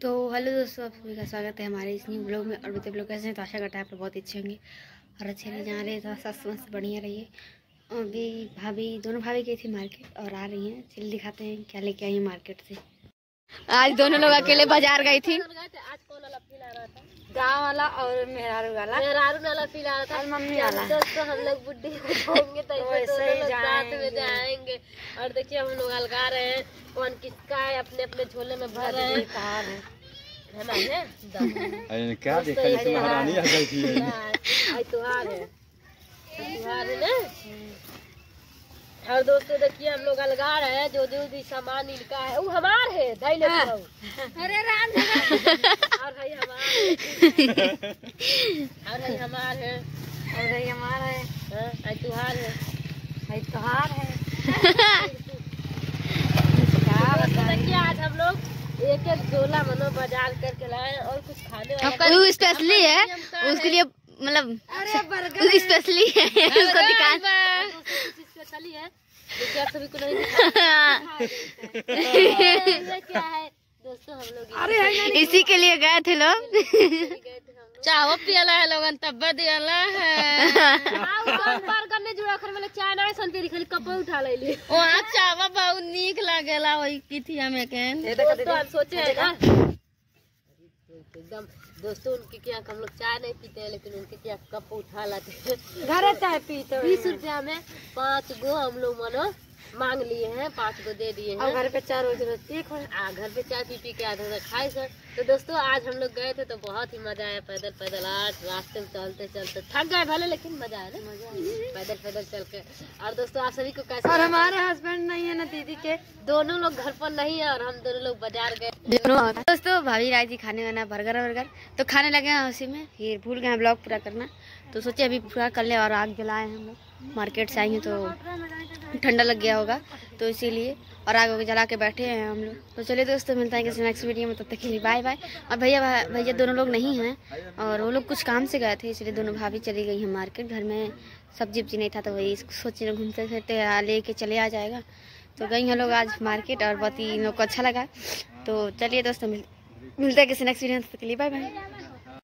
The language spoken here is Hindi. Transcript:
तो हेलो दोस्तों, आप सभी का स्वागत है हमारे इस न्यू ब्लॉग में। और बताइए लोग कैसे हैं, तो आशा करता है आप लोग बहुत अच्छे होंगे और अच्छे नहीं जा रहे तो सस्त मस्त बढ़िया रहिए। अभी दोनों भाभी गई थी मार्केट और आ रही हैं। चलिए दिखाते हैं क्या लेके आई हैं मार्केट से। आज दोनों लोग अकेले बाजार गई थी। आज कौन वाला फील आ रहा था? गाँव वाला और मेहरारू वाला फील आ रहा था और मम्मी वाला। दोस्तों हम लोग बुड्ढी हो जाएंगे तो वैसे ही साथ में जाएंगे। और देखिए हम लोग अलगा रहे हैं, कौन किसका है, अपने अपने झोले में भर रहे हैं। है ना? अरे क्या देखा, इसमें महारानी आ गई थी। आज त्योहार है ना। और दोस्तों देखिए हम लोग अलगा रहे हैं, जो जो भी सामान इनका है वो हमार है। धैले अरे राम और भाई हमार और भाई हमार है और भाई हमारा है। आज त्योहार है, भाई त्योहार है। देखिए आज हम लोग एक एक झोला मनो बाजार करके लाए और कुछ खाने वाला स्पेशली है उसके लिए, मतलब स्पेशली है उसको दुकान स्पेशली है। देखिए आप सभी को नहीं ये क्या है दोस्तों, हम लोग इसी के लिए गए थे लोग। चावल पियला है लोगन तब दियाला है पार करने जुड़ा कर मतलब चाय ना संते खाली कप उठा लेली। वहां चावल बहुत नीक लागेला वही की थी हमें केन। दोस्तों हम सोचे है ना एकदम दोस्तों उनके क्या हम लोग चाय नहीं पीते हैं, लेकिन उनके क्या कप उठा लाते हैं। घर चाय पीते 20 रुपया में 5 गो हम लोग मनो मांग लिए हैं, 5 गो दे दिए हैं। घर पे 4 रोज घर पे चाय पी के आधा खाए सर। तो दोस्तों आज हम लोग गए थे तो बहुत ही मजा आया। पैदल पैदल आज रास्ते में चलते चलते थक गए भले, लेकिन मजा आया ना, पैदल पैदल चल के। और दोस्तों आप सभी को कैसा? और हमारे हस्बैंड नहीं है ना दीदी के, दोनों लोग घर पर नहीं है और हम दोनों लोग बाजार गए। दोस्तों भाभी राय जी खाने वाना बर्गर तो खाने लगे हैं उसी में, फिर भूल गए ब्लॉग पूरा करना तो सोचे अभी पूरा कर ले। और आग जलाए हम लोग, मार्केट से आएंगे तो ठंडा लग गया होगा तो इसीलिए, और आग जला के बैठे हैं हम लोग। तो चलिए दोस्तों मिलता है किसी नेक्स्ट वीडियो में, तब तक के लिए बाय बाय। और भैया दोनों लोग नहीं हैं और वो लोग कुछ काम से गए थे, इसलिए दोनों भाभी चली गई हैं मार्केट। घर में सब्जी उब्जी नहीं था तो वही सोचे घूमते फिरते लेके चले आ जाएगा। तो गई हैं लोग आज मार्केट और बहुत ही इन लोग को अच्छा लगा। तो चलिए दोस्तों मिलते हैं किसी नेक्स्ट वीडियो में, तब तक के लिए बाय बाय।